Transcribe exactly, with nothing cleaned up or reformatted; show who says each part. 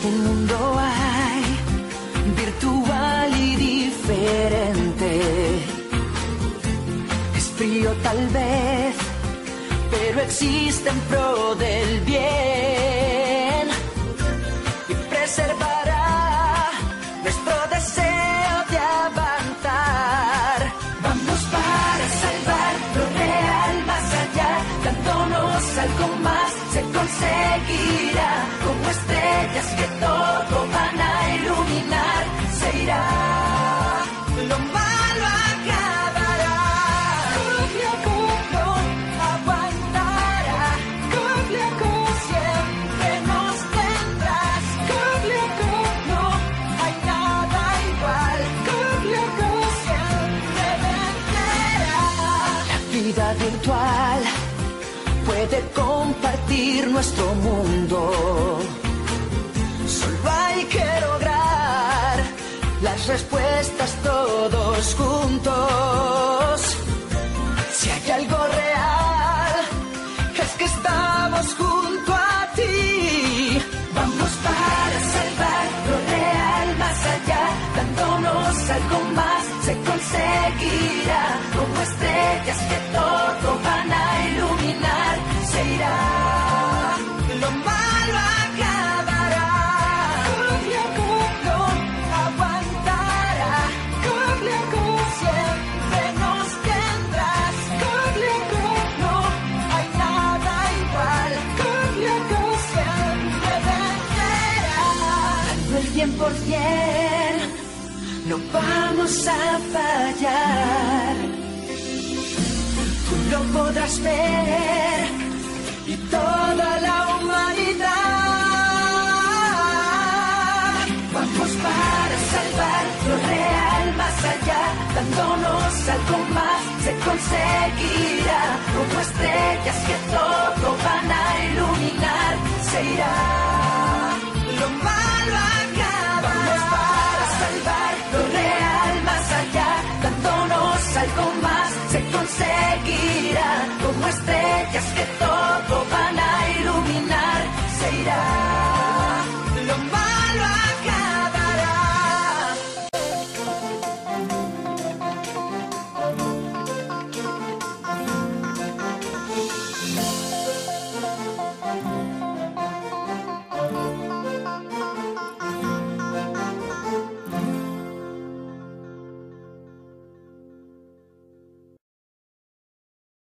Speaker 1: Un mundo hay, virtual y diferente. Es frío tal vez, pero existe en pro del bien. Y preservará nuestro deseo de avanzar. Vamos para salvar lo real más allá, dándonos algo más se conseguirá. Como estrellas que todo van a iluminar, se irá. Lo malo acabará. Cogliaco no aguantará. Cogliaco siempre nos tendrás. Cogliaco no hay nada igual. Cogliaco siempre vencerá. La vida virtual puede compartir nuestro mundo. Solo hay que lograr las respuestas todos juntos. Si hay algo real, es que estamos junto a ti. Vamos para salvar lo real más allá, dándonos algo más se conseguirá. Como estrellas que todo van a iluminar, se irá. Lo malo acabará. Cogliaco no aguantará. Cogliaco siempre nos tendrás. Cogliaco no hay nada igual. Cogliaco siempre vencerá. Dando el cien por ciento, no vamos a fallar. Tú lo podrás ver y toda la humanidad. Vamos para salvar lo real más allá, dándonos algo más se conseguirá. Como estrellas que todo van a iluminar, se irá. Lo malo acabará. Vamos para salvar lo real más allá, dándonos algo más se conseguirá. Como estrellas que todo van a iluminar.